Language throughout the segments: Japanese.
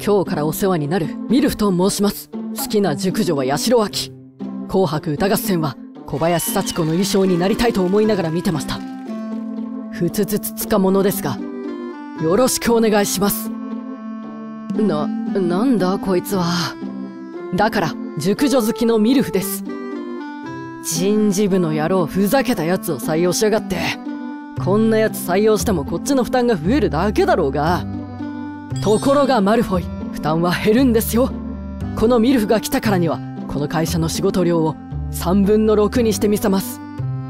今日からお世話になるミルフと申します。好きな熟女は八代亜紀。紅白歌合戦は小林幸子の衣装になりたいと思いながら見てました。ふつつつつかものですが、よろしくお願いします。なんだこいつは。だから熟女好きのミルフです。人事部の野郎、ふざけたやつを採用しやがって。こんなやつ採用してもこっちの負担が増えるだけだろうが。ところがマルフォイ、負担は減るんですよ。このミルフが来たからにはこの会社の仕事量を3分の6にしてみせます。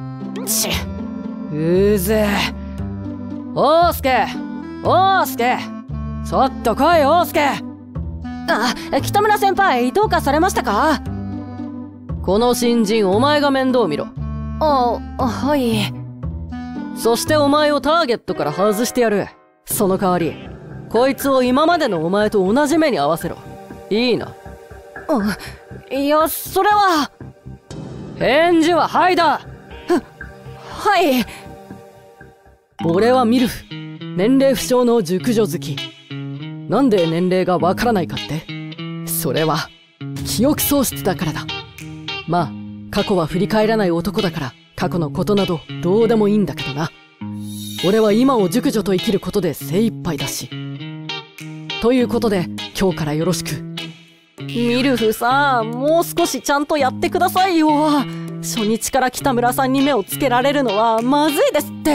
うぜえ。オウスケ、オウスケ、ちょっと来いオウスケ。 北村先輩、どうかされましたか？ この新人、お前が面倒見ろ。 はい。 そしてお前をターゲットから外してやる。その代わりこいつを今までのお前と同じ目に合わせろ。いいな。 いや、それは。 返事ははいだ。 はい。 俺はミルフ、年齢不詳の熟女好き。なんで年齢がわからないかって？それは記憶喪失だからだ。まあ過去は振り返らない男だから過去のことなどどうでもいいんだけどな。俺は今を熟女と生きることで精一杯だし。ということで今日からよろしく。 ミルフさん、もう少しちゃんとやってくださいよ。初日から北村さんに目をつけられるのはまずいですって。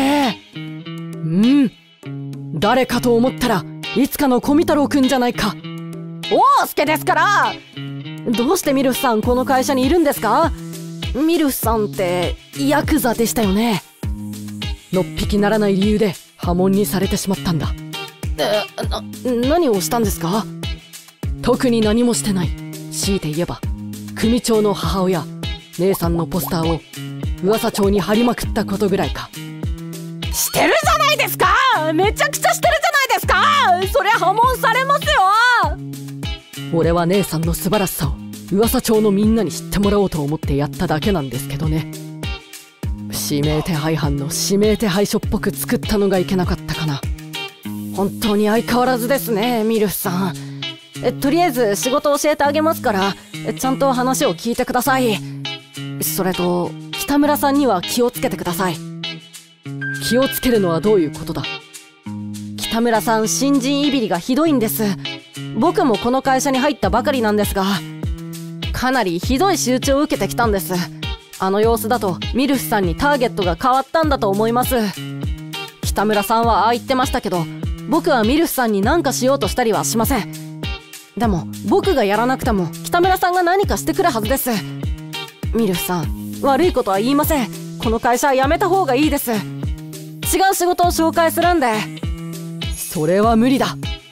誰かと思ったらいつかの小見太郎くんじゃないか。 オウスケですから。どうしてミルフさんこの会社にいるんですか？ミルフさんってヤクザでしたよね。 のっぴきならない理由で破門にされてしまったんだ。 何をしたんですか？ 特に何もしてない。強いて言えば組長の母親、姉さんのポスターを噂帳に貼りまくったことぐらいか。 してるじゃないですか。めちゃくちゃしてるじゃないですか。そりゃ破門されますよ。 俺は姉さんの素晴らしさを噂帳のみんなに知ってもらおうと思ってやっただけなんですけどね。指名手配犯の指名手配書っぽく作ったのがいけなかったかな。 本当に相変わらずですね、ミルフさん。とりあえず仕事教えてあげますから、ちゃんと話を聞いてください。それと北村さんには気をつけてください。 気をつけるのはどういうことだ？ 北村さん、新人いびりがひどいんです。僕もこの会社に入ったばかりなんですが、かなりひどい仕打ちを受けてきたんです。あの様子だとミルフさんにターゲットが変わったんだと思います。北村さんはああ言ってましたけど、僕はミルフさんに何かしようとしたりはしません。でも僕がやらなくても北村さんが何かしてくるはずです。ミルフさん、悪いことは言いません。この会社は辞めた方がいいです。違う仕事を紹介するんで。 それは無理だ。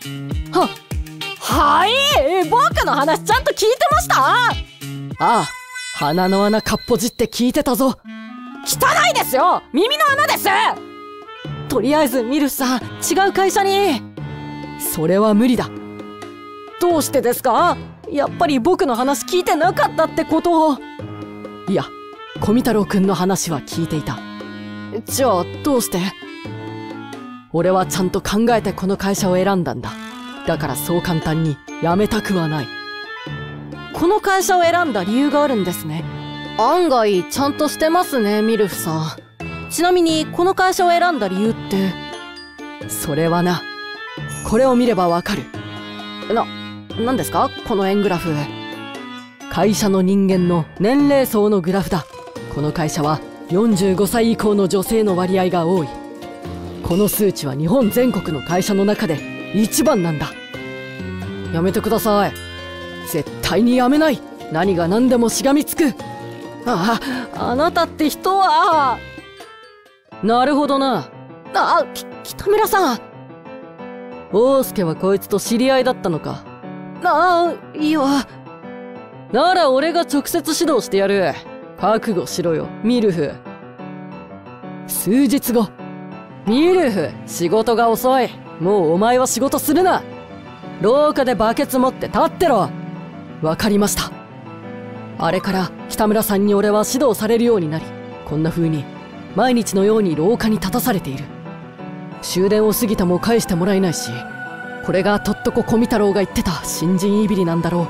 はい、僕の話ちゃんと聞いてました？ ああ、鼻の穴かっぽじって聞いてたぞ。 汚いですよ、耳の穴です。とりあえずミルフさん、違う会社に。 それは無理だ。 どうしてですか？やっぱり僕の話聞いてなかったってこと？ いや、小見太郎くんの話は聞いていた。 じゃあどうして？ 俺はちゃんと考えてこの会社を選んだんだ。だからそう簡単に辞めたくはない。 この会社を選んだ理由があるんですね。案外ちゃんとしてますね、ミルフさん。ちなみにこの会社を選んだ理由って？ それはな、これを見ればわかる。 何ですかこの円グラフ？ 会社の人間の年齢層のグラフだ。この会社は45歳以降の女性の割合が多い。この数値は日本全国の会社の中で一番なんだ。やめてください。絶対にやめない。何が何でもしがみつく。 あなたって人は。 なるほどな。 北村さん。 オウスケはこいつと知り合いだったのか？ いや。 なら俺が直接指導してやる。覚悟しろよ、ミルフ。数日後。ミルフ、仕事が遅い。もうお前は仕事するな。廊下でバケツ持って立ってろ。わかりました。あれから北村さんに俺は指導されるようになり、こんな風に毎日のように廊下に立たされている。終電を過ぎても返してもらえないし、 これがとっとこ小見太郎が言ってた新人いびりなんだろ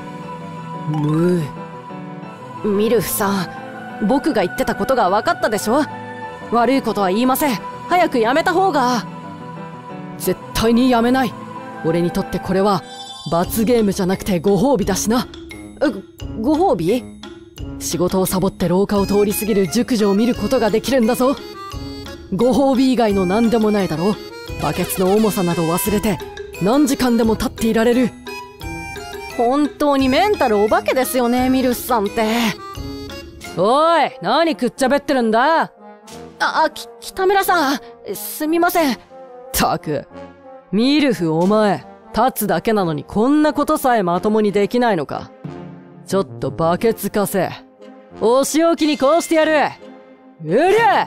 う。 ミルフさん、僕が言ってたことが分かったでしょ。悪いことは言いません。早くやめた方が。 絶対にやめない。俺にとってこれは罰ゲームじゃなくてご褒美だしな。 ご褒美？ 仕事をサボって廊下を通り過ぎる熟女を見ることができるんだぞ。ご褒美以外の何でもないだろう。バケツの重さなど忘れて何時間でも立っていられる。 本当にメンタルお化けですよね、ミルフさんって。 おい、何くっちゃべってるんだ。 北村さん、すみません。 たく、ミルフお前、立つだけなのにこんなことさえまともにできないのか。ちょっとバケツ貸せ。お仕置きにこうしてやる。うりゃ！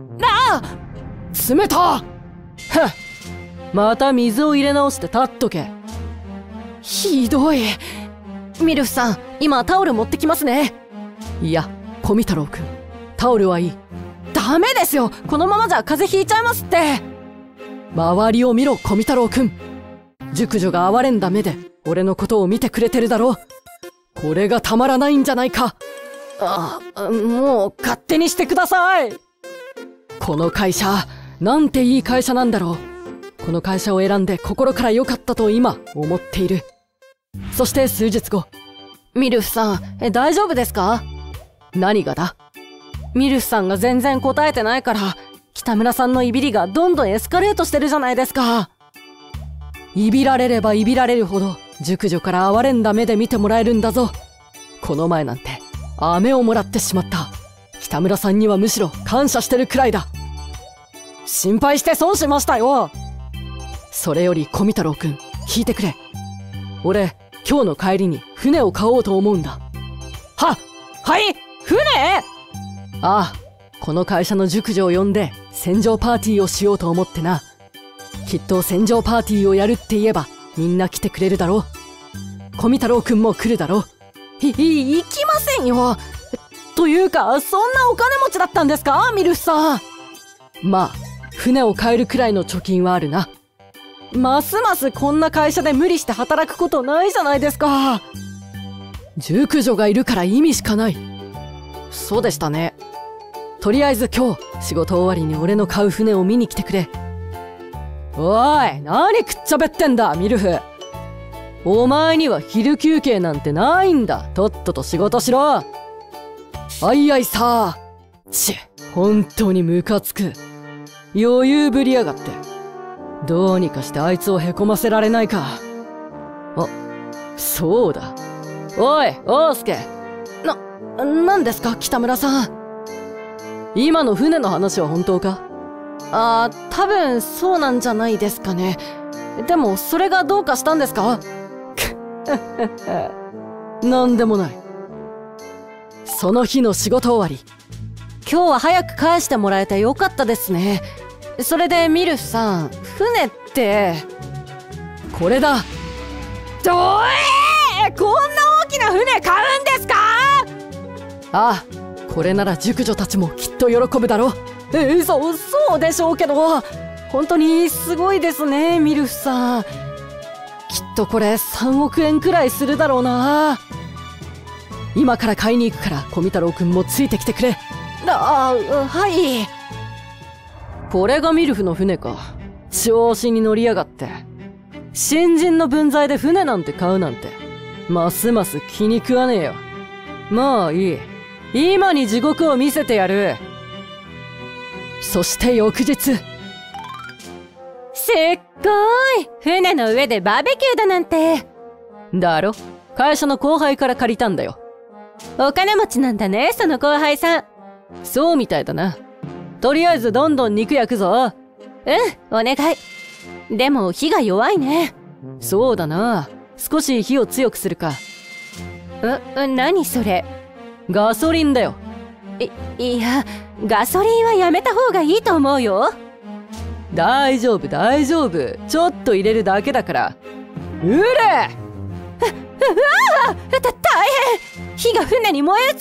冷た！はっ！また水を入れ直して立っとけ。 ひどい。ミルフさん、今タオル持ってきますね。 いや、小見太郎くん、タオルはいい。 ダメですよ。このままじゃ風邪ひいちゃいますって。 周りを見ろ、小見太郎くん。熟女が哀れんだ目で俺のことを見てくれてるだろう。これがたまらないんじゃないか。 もう勝手にしてください。 この会社、なんていい会社なんだろう。この会社を選んで心から良かったと今思っている。そして数日後。 ミルフさん、大丈夫ですか？ 何がだ？ ミルフさんが全然答えてないから、北村さんのいびりがどんどんエスカレートしてるじゃないですか。 いびられればいびられるほど熟女から哀れんだ目で見てもらえるんだぞ。この前なんて飴をもらってしまった。北村さんにはむしろ感謝してるくらいだ。 心配して損しましたよ。 それより小見太郎くん、聞いてくれ。俺、今日の帰りに船を買おうと思うんだ。 はい船？ ああ、この会社の熟女を呼んで船上パーティーをしようと思ってな。きっと船上パーティーをやるって言えばみんな来てくれるだろう。小見太郎くんも来るだろう。 行きませんよ。というか、そんなお金持ちだったんですか、ミルフさん。 まあ、船を買えるくらいの貯金はあるな。 ますますこんな会社で無理して働くことないじゃないですか。 熟女がいるから意味しかない。 そうでしたね。 とりあえず今日、仕事終わりに俺の買う船を見に来てくれ。おい、何くっちゃべってんだ、ミルフ。お前には昼休憩なんてないんだ。とっとと仕事しろ。あいあいさ。本当にムカつく。余裕ぶりやがって。どうにかしてあいつをへこませられないか。そうだ。おい、オースケ。 何ですか、北村さん。 今の船の話は本当か？ 多分そうなんじゃないですかね。でも、それがどうかしたんですか？ なんでもない。その日の仕事終わり。 今日は早く返してもらえてよかったですね。それでミルフさん、船って。 これだ。 こんな大きな船買うんですか？ ああ、これなら熟女たちもきっと喜ぶだろう。 そうでしょうけど、本当にすごいですね、ミルフさん。きっとこれ3億円くらいするだろうな。 今から買いに行くから小見太郎くんもついてきてくれ。 はい。 これがミルフの船か。調子に乗りやがって。新人の分際で船なんて買うなんて、ますます気に食わねえよ。まあいい。今に地獄を見せてやる。そして翌日。 すっごい！船の上でバーベキューだなんて。 だろ？会社の後輩から借りたんだよ。 お金持ちなんだね、その後輩さん。 そうみたいだな。とりあえずどんどん肉焼くぞ。 お願い。でも火が弱いね。 そうだな。少し火を強くするか。 何それ？ ガソリンだよ。 いや、ガソリンはやめた方がいいと思うよ。 大丈夫大丈夫。ちょっと入れるだけだから。うれ！ 大変！火が船に燃え移った！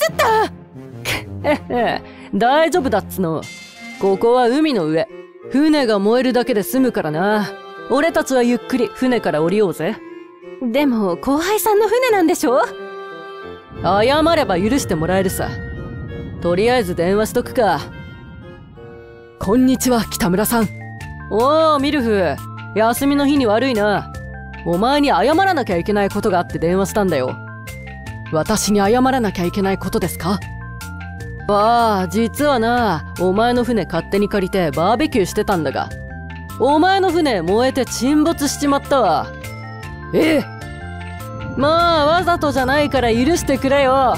大丈夫だっつの。ここは海の上。船が燃えるだけで済むからな。 俺たちはゆっくり船から降りようぜ。 でも後輩さんの船なんでしょ？ 謝れば許してもらえるさ。とりあえず電話しとくか。こんにちは、北村さん。おー、ミルフ。休みの日に悪いな。お前に謝らなきゃいけないことがあって電話したんだよ。私に謝らなきゃいけないことですか？ああ、実はな、お前の船勝手に借りてバーベキューしてたんだが、お前の船燃えて沈没しちまったわ。ええ。まあ、わざとじゃないから許してくれよ。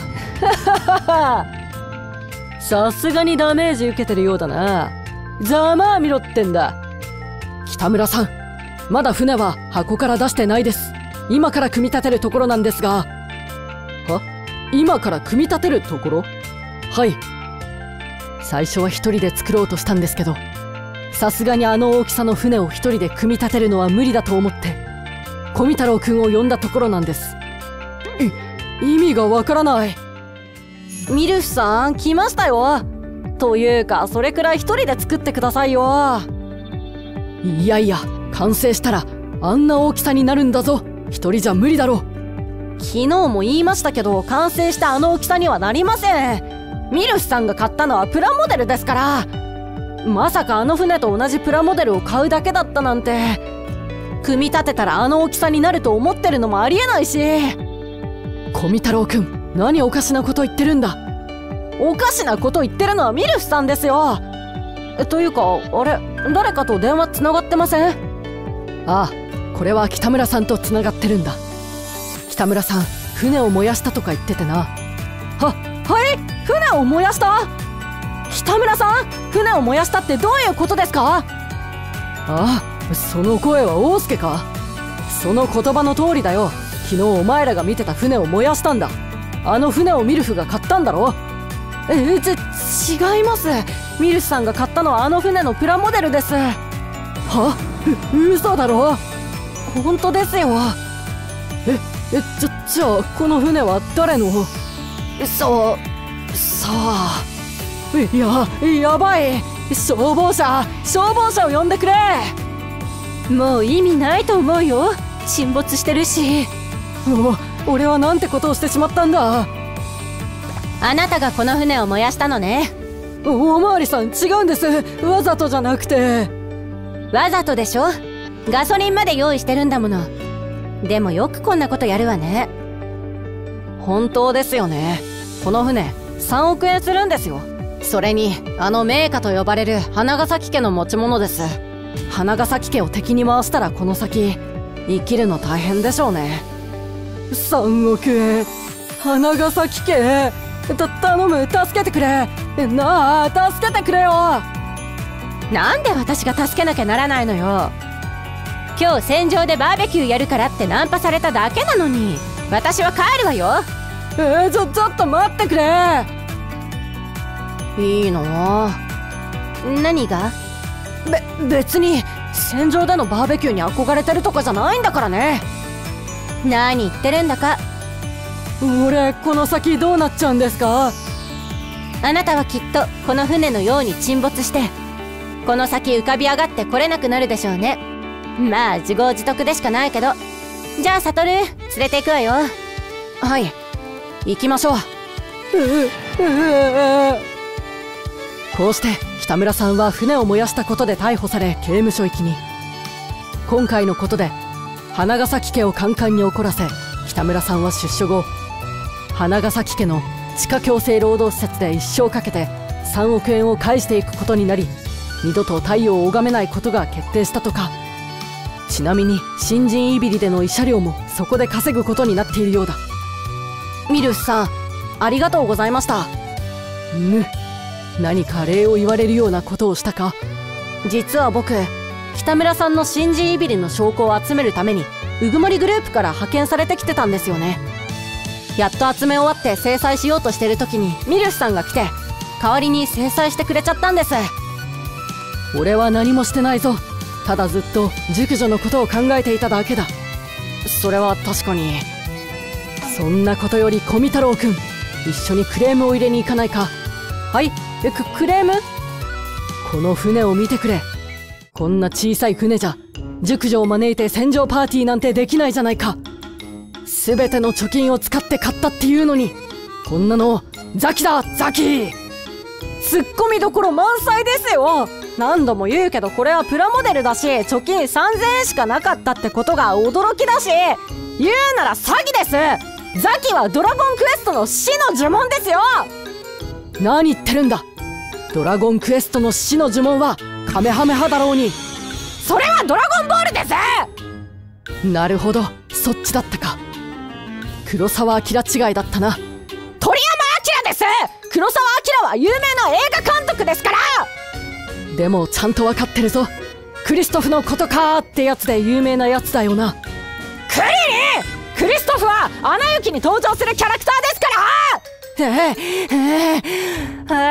さすがにダメージ受けてるようだな。ざまあ見ろってんだ。北村さん、まだ船は箱から出してないです。今から組み立てるところなんですが。は？今から組み立てるところ？はい。最初は一人で作ろうとしたんですけど、さすがにあの大きさの船を一人で組み立てるのは無理だと思って、小見太郎くんを呼んだところなんです。意味がわからない。 ミルフさん、来ましたよ。というか、それくらい一人で作ってくださいよ。 いやいや、完成したらあんな大きさになるんだぞ。一人じゃ無理だろ。 昨日も言いましたけど、完成したあの大きさにはなりません。ミルフさんが買ったのはプラモデルですから。まさかあの船と同じプラモデルを買うだけだったなんて。組み立てたらあの大きさになると思ってるのもありえないし。 小見太郎くん、何おかしなこと言ってるんだ。 おかしなこと言ってるのはミルフさんですよ。というか、あれ、誰かと電話つながってません？ ああ、これは北村さんとつながってるんだ。北村さん、船を燃やしたとか言っててな。 はい、船を燃やした？北村さん、船を燃やしたってどういうことですか？ ああ、その声は大介か。その言葉の通りだよ。昨日お前らが見てた船を燃やしたんだ。あの船をミルフが買ったんだろ。 違います。ミルフさんが買ったのはあの船のプラモデルです。 は？嘘だろ。 本当ですよ。 じゃあこの船は誰の？ さあ、 やばい。消防車を呼んでくれ。 もう意味ないと思うよ。沈没してるし。 俺はなんてことをしてしまったんだ。 あなたがこの船を燃やしたのね。 おまわりさん、違うんです。わざとじゃなくて。 わざとでしょ。ガソリンまで用意してるんだもの。でもよくこんなことやるわね。 本当ですよね。この船3億円するんですよ。それにあの名家と呼ばれる花ヶ崎家の持ち物です。花ヶ崎家を敵に回したらこの先生きるの大変でしょうね。3億円、花ヶ崎家、頼む、助けてくれ。なあ、助けてくれよ。 なんで私が助けなきゃならないのよ。今日戦場でバーベキューやるからってナンパされただけなのに。私は帰るわよ。 ちょっと待ってくれ。いいの？ 何が？ 別に戦場でのバーベキューに憧れてるとかじゃないんだからね。 何言ってるんだか。 俺、この先どうなっちゃうんですか？ あなたはきっとこの船のように沈没して、この先浮かび上がってこれなくなるでしょうね。まあ自業自得でしかないけど。じゃあサトル、連れて行くわよ。 はい、行きましょう。こうして北村さんは船を燃やしたことで逮捕され刑務所行きに。今回のことで花ヶ崎家をカンカンに怒らせ、北村さんは出所後、花ヶ崎家の地下強制労働施設で一生かけて3億円を返していくことになり、二度と太陽を拝めないことが決定したとか。ちなみに新人いびりでの慰謝料もそこで稼ぐことになっているようだ。 ミルフさん、ありがとうございました。 何か礼を言われるようなことをしたか？ 実は僕、北村さんの新人いびりの証拠を集めるためにうぐもりグループから派遣されてきてたんですよね。やっと集め終わって制裁しようとしてる時にミルフさんが来て、代わりに制裁してくれちゃったんです。 俺は何もしてないぞ。ただずっと熟女のことを考えていただけだ。 それは確かに。 そんなことより小見太郎くん、一緒にクレームを入れに行かないか？ はい、クレーム？ この船を見てくれ。こんな小さい船じゃ熟女を招いて戦場パーティーなんてできないじゃないか。全ての貯金を使って買ったっていうのに、こんなのザキだザキ。 ツッコミどころ満載ですよ。何度も言うけどこれはプラモデルだし、貯金3000円しかなかったってことが驚きだし、言うなら詐欺です。ザキはドラゴンクエストの死の呪文ですよ。 何言ってるんだ。ドラゴンクエストの死の呪文はカメハメハだろうに。 それはドラゴンボールです。 なるほど、そっちだったか。黒澤明違いだったな。 鳥山明です。黒澤明は有名な映画監督ですから。 でもちゃんと分かってるぞ。クリストフのことかーってやつで有名なやつだよな。 クリリン、クリストフはアナ雪に登場するキャラクターですから。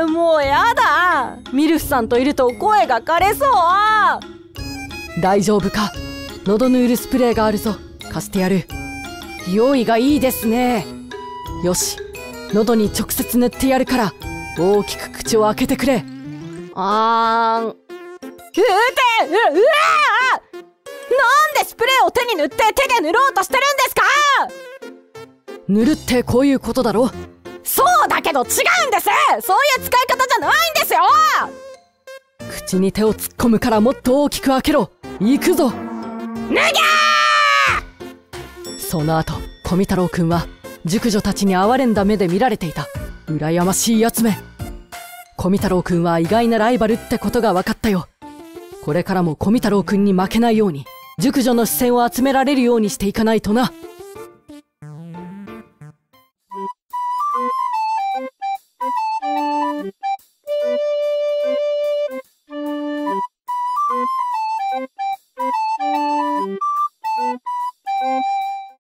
もうやだ。ミルフさんといると声が枯れそう。 大丈夫か。喉ヌールスプレーがあるぞ。貸してやる。用意がいいですね。よし、喉に直接塗ってやるから大きく口を開けてくれ。 うわー。なんでスプレーを手に塗って手で塗ろうとしてるんですか。 塗るってこういうことだろ。 そうだけど違うんです。そういう使い方じゃないんですよ。 口に手を突っ込むからもっと大きく開けろ。行くぞ。 脱ぎゃー。その後小見太郎くんは熟女たちに哀れんだ目で見られていた。羨ましいやつめ。小見太郎くんは意外なライバルってことが分かったよ。これからも小見太郎くんに負けないように熟女の視線を集められるようにしていかないとな。